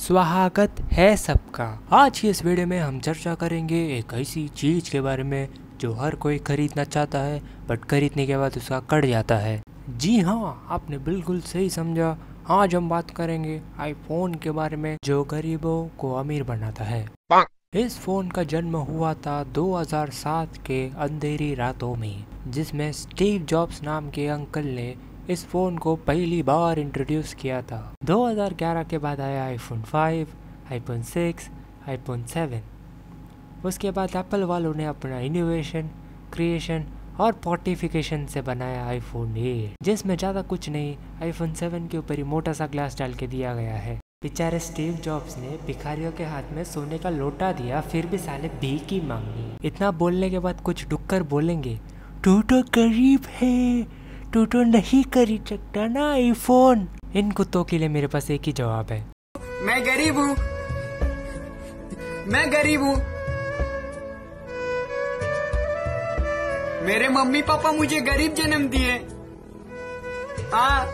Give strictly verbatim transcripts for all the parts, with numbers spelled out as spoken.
स्वागत है सबका। आज की इस वीडियो में हम चर्चा करेंगे एक ऐसी चीज के बारे में जो हर कोई खरीदना चाहता है बट खरीदने के बाद उसका कट जाता है। जी हाँ, आपने बिल्कुल सही समझा। आज हम बात करेंगे आईफोन के बारे में जो गरीबों को अमीर बनाता है। इस फोन का जन्म हुआ था दो हज़ार सात के अंधेरी रातों में, जिसमें स्टीव जॉब्स नाम के अंकल ने इस फोन को पहली बार इंट्रोड्यूस किया था। दो हज़ार ग्यारह के बाद आया iPhone five, iPhone six, iPhone seven. उसके बाद एप्पल वालों ने अपना इनोवेशन, क्रिएशन और पोर्टिफिकेशन से बनाया आईफोन एट, जिसमें ज़्यादा कुछ नहीं, आईफोन सेवन के ऊपर ही मोटा सा ग्लास डाल के दिया गया है। बेचारे स्टीव जॉब्स ने भिखारियों के हाथ में सोने का लोटा दिया, फिर भी साले भीख ही मांगी। इतना बोलने के बाद कुछ डुक्कर बोलेंगे, तू तो गरीब है, तू तो नहीं खरीद सकता ना आईफोन। इन कुत्तों के लिए मेरे पास एक ही जवाब है, मैं गरीब हूँ, मैं गरीब हूँ। मेरे मम्मी पापा मुझे गरीब जन्म दिए। हाँ।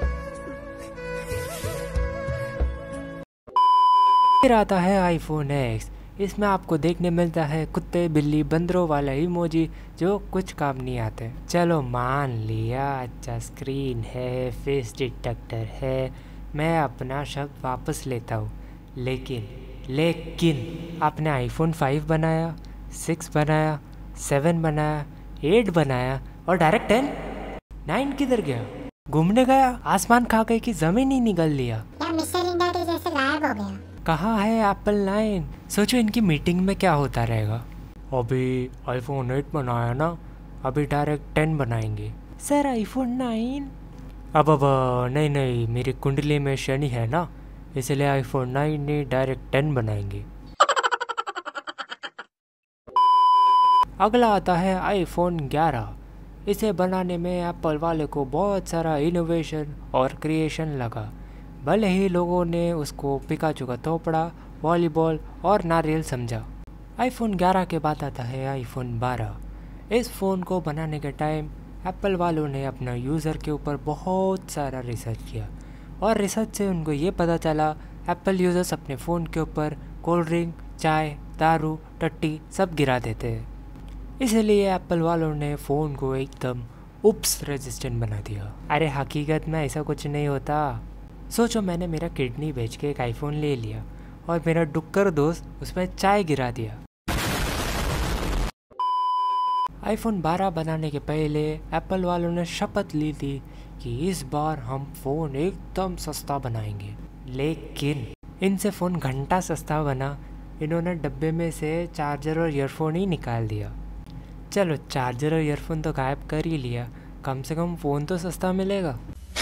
फिर आता है आईफोन एक्स। इसमें आपको देखने मिलता है कुत्ते बिल्ली बंदरों वाला इमोजी जो कुछ काम नहीं आते। चलो मान लिया, अच्छा स्क्रीन है, फेस डिटेक्टर है, मैं अपना शब्द वापस लेता हूँ। लेकिन लेकिन आपने आईफोन फाइव बनाया, सिक्स बनाया, सेवन बनाया, एट बनाया और डायरेक्ट टेन, नाइन किधर गया? घूमने गया, आसमान खा गई कि जमीन ही निगल लिया? या मिस्टर इंडिया जैसे गायब हो गया? कहाँ है एप्पल नाइन? सोचो इनकी मीटिंग में क्या होता रहेगा। अभी आईफोन एट बनाया ना, अभी डायरेक्ट टेन बनाएंगे। Sir iPhone nine? अब अब नहीं नहीं, मेरी कुंडली में शनि है ना, इसलिए आईफोन नाइन नहीं, डायरेक्ट टेन बनाएंगे। अगला आता है आईफोन ग्यारह। इसे बनाने में एप्पल वाले को बहुत सारा इनोवेशन और क्रिएशन लगा। भले ही लोगों ने उसको पिकाचू का थोपड़ा, वॉलीबॉल और नारियल समझा। आईफोन ग्यारह के बाद आता है आईफोन बारह। इस फ़ोन को बनाने के टाइम एप्पल वालों ने अपना यूज़र के ऊपर बहुत सारा रिसर्च किया और रिसर्च से उनको ये पता चला एप्पल यूज़र्स अपने फ़ोन के ऊपर कोल्ड ड्रिंक, चाय, दारू, टट्टी सब गिरा देते हैं। इसलिए एप्पल वालों ने फ़ोन को एकदम उप्स रेजिस्टेंट बना दिया। अरे हकीकत में ऐसा कुछ नहीं होता। सोचो मैंने मेरा किडनी बेच के एक आईफोन ले लिया और मेरा डुक्कर दोस्त उसमें चाय गिरा दिया। आईफोन बारह बनाने के पहले एप्पल वालों ने शपथ ली थी कि इस बार हम फ़ोन एकदम सस्ता बनाएंगे, लेकिन इनसे फ़ोन घंटा सस्ता बना। इन्होंने डब्बे में से चार्जर और ईयरफोन ही निकाल दिया। चलो चार्जर और ईयरफोन तो गायब कर ही लिया, कम से कम फ़ोन तो सस्ता मिलेगा।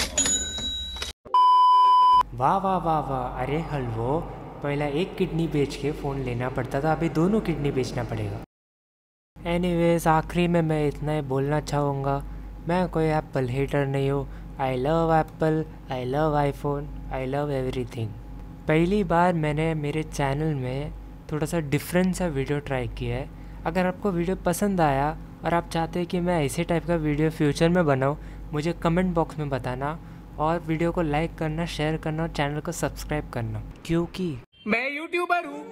वाह वाह वाह वाह, अरे हलवो, पहला एक किडनी बेच के फ़ोन लेना पड़ता था, अभी दोनों किडनी बेचना पड़ेगा। एनीवेज, आखिरी में मैं इतना ही बोलना चाहूँगा, मैं कोई एप्पल हेटर नहीं हूँ। I love Apple, I love iPhone, I love everything. पहली बार मैंने मेरे चैनल में थोड़ा सा डिफरेंट सा वीडियो ट्राई किया है। अगर आपको वीडियो पसंद आया और आप चाहते हैं कि मैं ऐसे टाइप का वीडियो फ्यूचर में बनाऊँ, मुझे कमेंट बॉक्स में बताना और वीडियो को लाइक करना, शेयर करना और चैनल को सब्सक्राइब करना, क्योंकि मैं यूट्यूबर हूँ,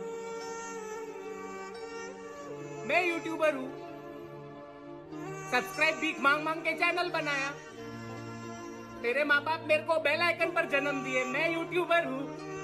मैं यूट्यूबर हूँ। सब्सक्राइब भीख मांग मांग के चैनल बनाया। तेरे माँ बाप मेरे को बेल आइकन पर जन्म दिए। मैं यूट्यूबर हूँ।